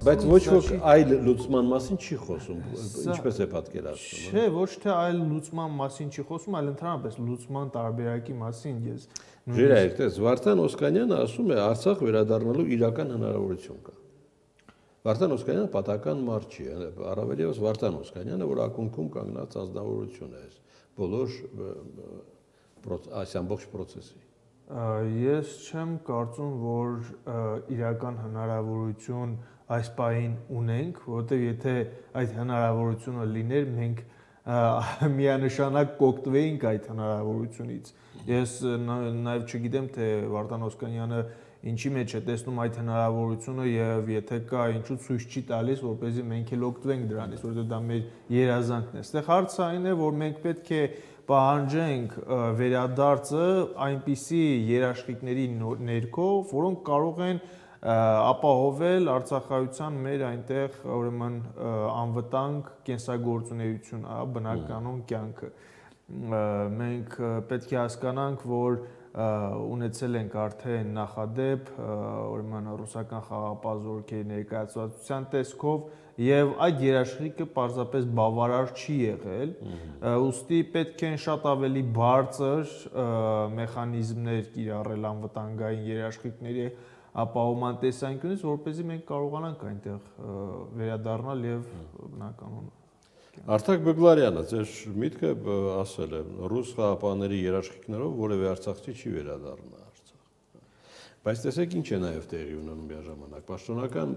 Բայց ոչ ոք այլ լուծման մասին չի խոսում, ինչպես է պատկերացնում։ Չէ, ոչ թե այլ լուծման մասին չի խոսում, այլ ընդհանրապես լուծման տարբերակի մասին ես։ Ժիրայք, տես Վարդան Օսկանյանը ասում է Արցախ վերադառնալու իրական հնարավորություն կա։ Վարդան Օսկանյանը պատական մարդ չի, առավել ևս Վարդան Օսկանյանը, որ ակունքում կանգնած ազնվորություն է բոլոր այս ամբողջ process-ի։ Ես չեմ կարծում, որ իրական հնարավորություն այս պահին ունենք, որովհետև եթե այդ հնարավորությունը լիներ, մենք միանշանակ կօգտվեինք այդ հնարավորությունից։ Ես նաև չգիտեմ, թե Վարդան Օսկանյանը ինչի մեջ է տեսնում այդ հնարավորությունը եւ եթե կա, ինչու ցույց չի տալիս, որպեսզի մենք էլ օգտվենք դրանից, որովհետև դա մեր երազանքն է։ Այստեղ հարցը այն է, որ մենք պետք է պահանջենք վերադարձը այնպիսի երաշխիքների ներքո, որոնք կարող են ապահովել արցախայության մեր այնտեղ ուրեմն անվտանգ կենսագործունեություն, բնականon կյանքը։ Մենք պետք է հասկանանք, որ ունեցել ենք արդեն նախադեպ ուրեմն ռուսական խաղաղապահ զորքերի ներկայացվածության տեսքով եւ այդ երաշխիքը պարզապես բավարար չի եղել, ուստի պետք են շատ ավելի բարձր մեխանիզմներ կիրառել անվտանգային երաշխիքների ապահովման տեսանկյունից, որպեսզի մենք կարողանանք այնտեղ վերադառնալ եւ բնականon Արտակ Բեգլարյանը ձեր միտքը ասել է ռուս խաղապահների երաշխիքներով որևէ արցախցի չի վերադառնա Արցախ։ Բայց տեսեք ինչ է նաև տեղի ունենում միաժամանակ։ Պաշտոնական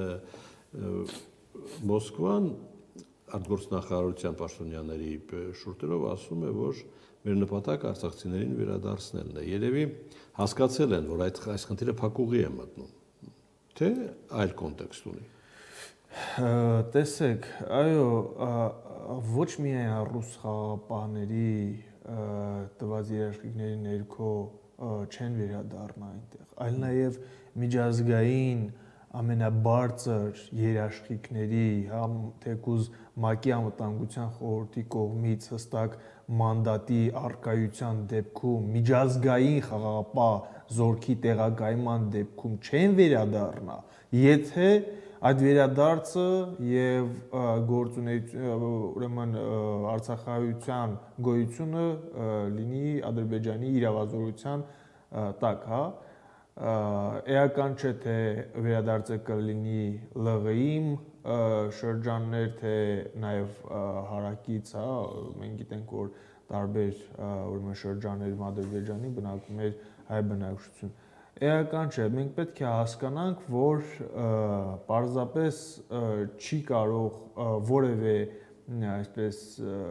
Մոսկվան արտգործնախարարության պաշտոնյաների շուրթերով ասում է, որ մեր նպատակը արցախցիներին վերադարձնելն է։ Երևի հասկացել են, որ այս խնդիրը փակուղի է մտնում, թե այլ կոնտեքստ ունի։ Տեսեք, այո, ոչ միայն ռուս խաղապահների տված երաշխիքների ներքո չեն վերադառնա այնտեղ, այլ նաև միջազգային ամենաբարձր երաշխիքների, թեկուզ ՄԱԿ-ի անվտանգության խորհրդի կողմից հստակ մանդատի առկայության դեպքում, միջազգային խաղաղապահ զորքի տեղակայման դեպքում չեն վերադառնա, եթե այդ վերադարձը եւ ուրեմն արցախայության գոյությունը լինի Ադրբեջանի իրավազորության տակ, հա, էական չէ թե վերադարձը կլինի ԼՂ-ին շրջաններ, թե նաեւ հարակից, հա, մենք գիտենք, որ տարբեր ուրեմն շրջաններում Ադրբեջանի բնակվում էր հայ բնակչություն։ Էական չէ, մենք պետք է հասկանանք, որ պարզապես չի կարող որևէ այսպես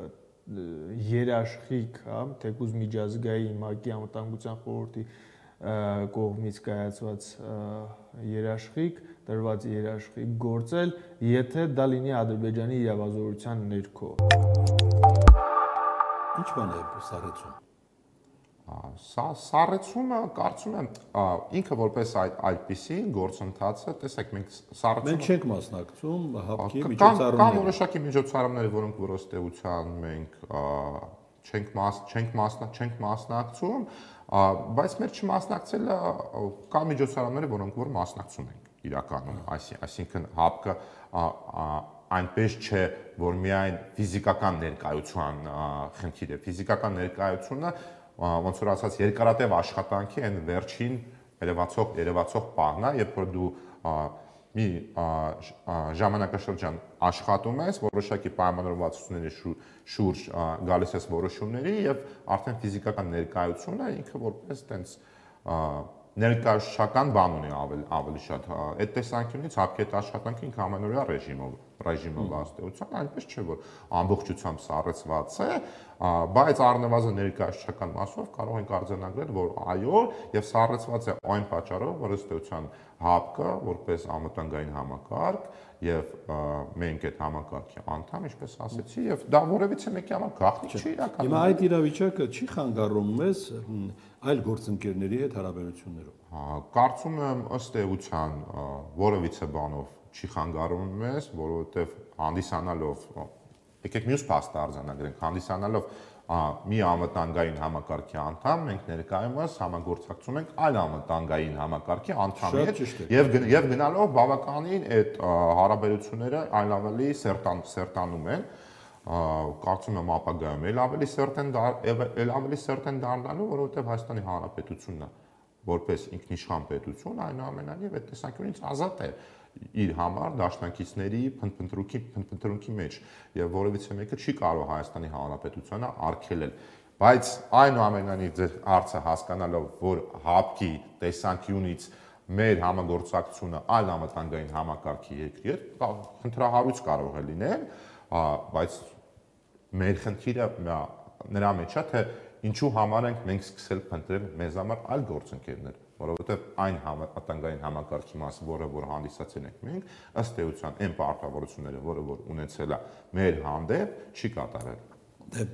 երաշխիք, հա, թեկուզ միջազգային ՄԱԿ-ի անվտանգության խորհրդի կողմից կայացված երաշխիք, տրված երաշխիք գործել, եթե դա լինի Ադրբեջանի իրավազորության ներքո։ Ինչ բան է սառեցում։ Սառեցումը կարծում եմ ինքը որպես այդպիսի գործընթացը, տեսեք, մենք սառեցումը մենք չենք մասնակցում հապկի միջոցառումներին։ Կան որոշակի միջոցառումներ, որոնք որոշտեության մենք չենք մասնակցում, բայց մեր չմասնակցելը կա միջոցառումներ, որոնք որ մասնակցում ենք իրականում, այսինքն հապկը այնպես չէ, որ միայն ֆիզիկական ներկայության խնդիր է, ֆիզիկական ներկայությունը ոնց որ ասած երկարատև աշխատանքի այն վերջին երևացող պահն է, երբ որ դու մի ժամանակաշրջան աշխատում ես, որոշակի պայմանավորվածությունների շուրջ գալիս ես որոշումների եւ արդեն ֆիզիկական ներկայությունը ինքը որպես տենց ներկայացական բան ունի ավելի շատ։ Այդ տեսանկյունից հապկի այդ աշխատանքը ինքը ամենօրյա ռեժիմով վաստեության, այնպես չէ, որ ամբողջությամբ սառեցված է, բայց առնվազն ներկայացական մասով կարող ենք արձանագրել, որ այո, եւ սառեցված է այն պատճառով, որ ըստ էության հապկը որպես անվտանգային համակարգ եւ մենք այդ համակարգի անդամ, ինչպես ասեցի, եւ դա որևիցե մեկի համար գաղտնիք չի իրականում։ Հիմա այդ իրավիճակը չի խանգարում մեզ այլ գործընկերների հետ հարաբերություններում։ Կարծում եմ ըստ էության որևիցե բանով չի խանգարում մեզ, որովհետեւ հանդիսանալով եկեք մյուս փաստը արձանագրենք, հանդիսանալով մի անվտանգային համակարգի անդամ, մենք ներկայումս համագործակցում ենք այլ անվտանգային համակարգի անդամի հետ եւ գնալով բավականին այդ հարաբերությունները այլ ավելի սերտանում են, կարծում եմ ապագայում էլ ավելի սերտ են դառնալու, որովհետեւ Հայաստանի Հանրապետությունն որպես ինքնիշխան պետություն այնուամենայնիվ այդ տեսանկյունից ազատ է իր համար դաշնակիցների փնտրունքի մեջ եւ որևիցե մեկը չի կարող Հայաստանի Հանրապետությանը արգելել, բայց այնուամենայնիվ ձեր հարցը հասկանալով, որ ՀԱՊԿ-ի տեսանկյունից մեր համագործակցությունը այլ անվտանգային համակարգի երկրի հետ խնդրահարույց կարող է լինել, բայց մեր խնդիրը նրա մեջ է, թե ինչու համար ենք մենք սկսել փնտրել մեզ համար այլ գործընկերներ, որովհետև այն անվտանգային համակարգի մասը, որը որ հանդիսացել ենք մենք, ըստ էության այն պարտավորությունները, որը որ ունեցել է մեր հանդեպ, չի կատարել։ Դե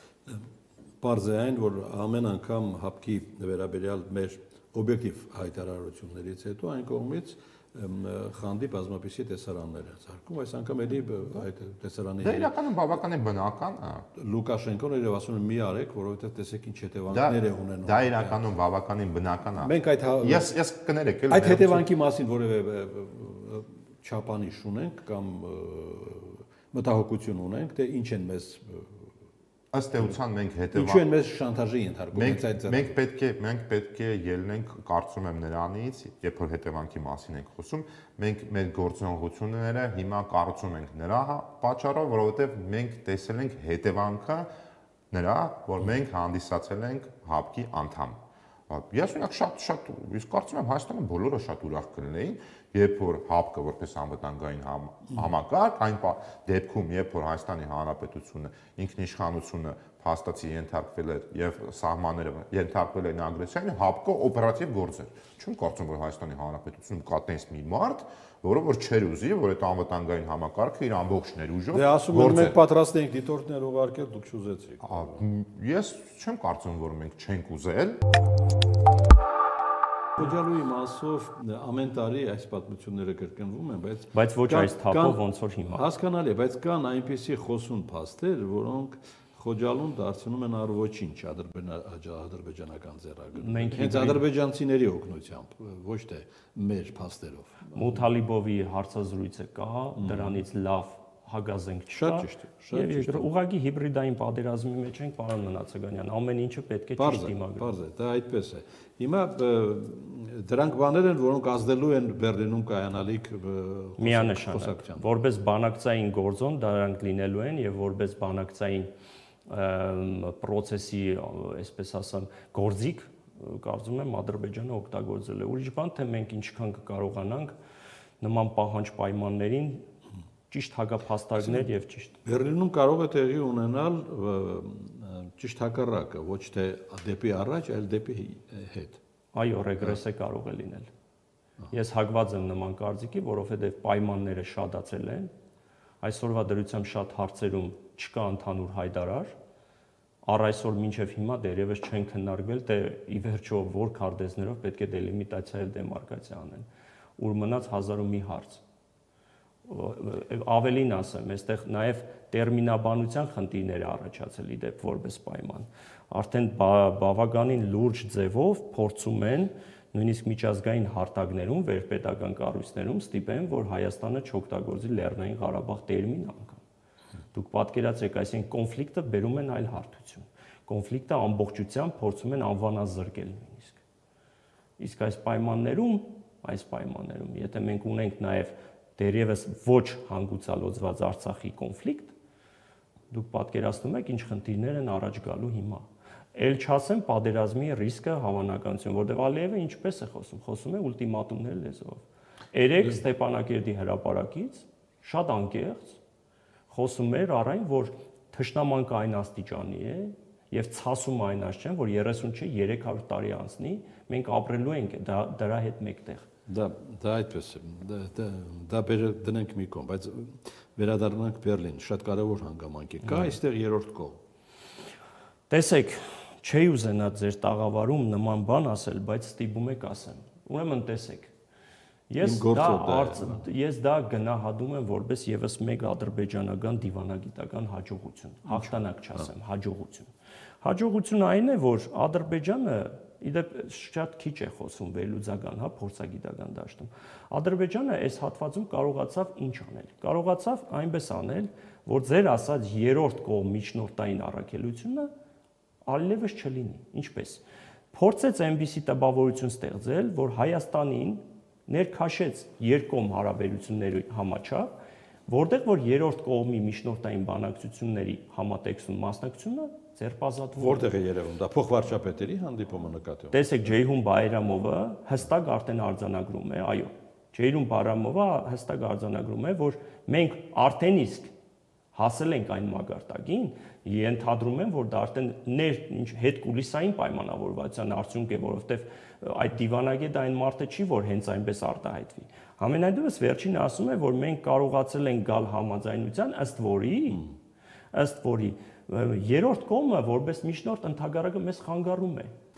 պարզ է այն, որ ամեն անգամ ՀԱՊԿ-ի վերաբերյալ մեր օբյեկտիվ հայտարարություններից հետո այն կողմից խանդի բազմապիսի տեսարաններ են ցարկում, այս անգամ էլի այդ տեսարանի Դա իրականում բավականին բնական է։ Լուկաշենկոն էր ասում է մի արեք, որովհետև տեսեք ինչ հետևանքներ է ունենում։ Դա իրականում բավականին բնական է։ Մենք այդ ես կներեք էլ այդ հետևանքի մասին որևէ չափանիշ ունենք կամ մտահոգություն ունենք, թե ինչ են մեզ ըստ էության մենք Ինչու են մեզ շանտաժի ենթարկում այդ մենք պետք է ելնենք, կարծում եմ նրանից, երբ որ հետևանքի մասին ենք խոսում, մենք մեր գործունեությունները հիմա կառուցում ենք նրա պատճառով, որովհետև մենք տեսել ենք հետևանքը նրա, որ մենք հանդիսացել ենք ՀԱՊԿ-ի անդամ։ Ես ունենք շատ ես կարծում եմ Հայաստանը բոլորը շատ ուրախ կլինեին, երբ որ ՀԱՊԿ-ը որպես անվտանգային համակարգ, այն դեպքում, երբ որ Հայաստանի Հանրապետությունը ինքնիշխանությունը փաստացի ենթարկվել էր եւ սահմանները ենթարկվել են ագրեսիային, ՀԱՊԿ-ը օպերատիվ գործեր։ Չեմ կարծում, որ Հայաստանի Հանրապետությունում կա տես մի մարդ, որը որ չեր ուզի, որ այդ անվտանգային համակարգը իր ամբողջ ներուժով Դե ասում են մենք պատրաստ ենք դիտորդներ ուղարկել, դուք չուզեցիք։ Ես չեմ կարծում, որ մենք չենք ուզել։ Քոջալուի մասով ամեն տարի այս պատմությունները կրկնվում են, բայց ոչ այս թափով ոնց որ հիմա։ Հասկանալի է, բայց կան այնպիսի խոսուն փաստեր, որոնք Խոջալուն դարձնում են առ-ոչինչ ադրբեջանական ձեռագրում։ Հենց ադրբեջանցիների օգնությամբ, ոչ թե մեր փաստերով։ Մութալիբովի հարցազրույցը կա, դրանից լավ հագազենք չկա։ Շատ ճիշտ է, շատ ճիշտ է։ Ուղղակի հիբրիդային պատերազմի մեջ ենք, պարոն Մնացականյան, ամեն ինչը պետք է ճիշտ դիմագրել։ Պարզ է, դա այդպես է։ Հիմա դրանք բաներ են, որոնք ազդելու են Բեռլինում կայանալիք միանշանակ։ Որպես բանակցային գործոն դրանք լինելու են եւ որպես բանակցային պրոցեսի, այսպես ասեմ, գործիք, կարծում եմ Ադրբեջանը օգտագործել է։ Ուրիշ բան թե մենք ինչքան կկարողանանք նման պահանջ պայմաններին ճիշտ հագափաստարկներ եւ ճիշտ Բեռլինում կարող է տեղի ունենալ ճիշտ հակառակը, ոչ թե դեպի առաջ, այլ դեպի հետ։ Այո, ռեգրեսը կարող է լինել։ Ես հակված եմ նման կարծիքի, որովհետեւ պայմանները շատացել են։ Այսօրվա դրությամբ շատ հարցերում չկա ընդհանուր հայտարար։ Առ այսօր մինչև հիմա դեռևս չեն քննարկվել, թե ի վերջո որ քարտեզներով պետք է դելիմիտացիա եւ դեմարկացիա անեն։ Ուր մնաց 1001 հարց։ Ավելին ասեմ, այստեղ նաև տերմինաբանության խնդիրներ առաջացել իդեպ որպես պայման։ Արդեն բավականին լուրջ ձևով փորձում են նույնիսկ միջազգային հարթակներում, վերպետական կառույցներում ստիպեն, որ Հայաստանը չօգտագործի Լեռնային Ղարաբաղ տերմին անգամ։ Դուք պատկերացրեք, այսինքն կոնֆլիկտը բերում են այլ հարթություն։ Կոնֆլիկտը ամբողջությամբ փորձում են անվանազրկել նույնիսկ։ Իսկ այս պայմաններում, եթե մենք ունենք նաև դեռևս ոչ հանգուցալուծված Արցախի կոնֆլիկտ, դուք պատկերացնում եք ինչ խնդիրներ են առաջ գալու հիմա։ Էլ չասեմ պատերազմի ռիսկը հավանականություն, որտեղ Ալիևը ինչպես է խոսում է ուլտիմատումներ լեզվով։ Երեք Ստեփանակերտի հրապարակից շատ անկեղծ խոսում էր առայն, որ թշնամանքը այն աստիճանի է եւ ցասում այն աշխեն, որ 30 չէ 300 տարի անցնի, մենք ապրելու ենք դրա հետ մեկտեղ։ Դա այդպես է, դա դնենք մի կողմ, բայց վերադառնանք Բեռլին, շատ կարևոր հանգամանք է։ Կա այստեղ երրորդ կողմ։ Տեսեք, չի ուզենա ձեր տաղավարում նման բան ասել, բայց ստիպում եք ասեմ։ Ուրեմն տեսեք, Ես դա գնահատում եմ որպես եւս մեկ ադրբեջանական դիվանագիտական հաջողություն, հաղթանակ չասեմ, հաջողություն։ Հաջողությունը այն է, որ Ադրբեջանը իդեպ շատ քիչ է խոսում վերլուծական, փորձագիտական դաշտում։ Ադրբեջանը այս հատվածում կարողացավ ինչ անել։ Կարողացավ այնպես անել, որ ձեր ասած երրորդ կողմ միջնորդային առաքելությունը այլևս չլինի։ Ինչպես։ Փորձեց այնպիսի տպավորություն ստեղծել, որ Հայաստանին ներքաշեց երկկողմ հարաբերությունների համաչափ, որտեղ որ երրորդ կողմի միջնորդային բանակցությունների համատեքստում մասնակցությունը ձերբազատվում է։ Որտեղ է երևում, դա փոխվարչապետերի հանդիպումը նկատի ունի։ Տեսեք, Ջեյհուն Բայրամովը հստակ արդեն արձանագրում է, այո։ Ջեյհուն Բայրամովը հստակ արձանագրում է, որ մենք արդեն իսկ հասել ենք այն մակարդակին, ենթադրում եմ, որ դա արդեն հետ կուլիսային պայմանավորվածության արդյունք է, որովհետև այդ դիվանագետը այն մարդը չի, որ հենց այնպես արտահայտվի։ Համենայնդեպս վերջին ասում է, որ մենք կարողացել ենք գալ համաձայնության, ըստ որի երրորդ կողմը որպես միջնորդ ընդհանրակը մեզ խանգարում է։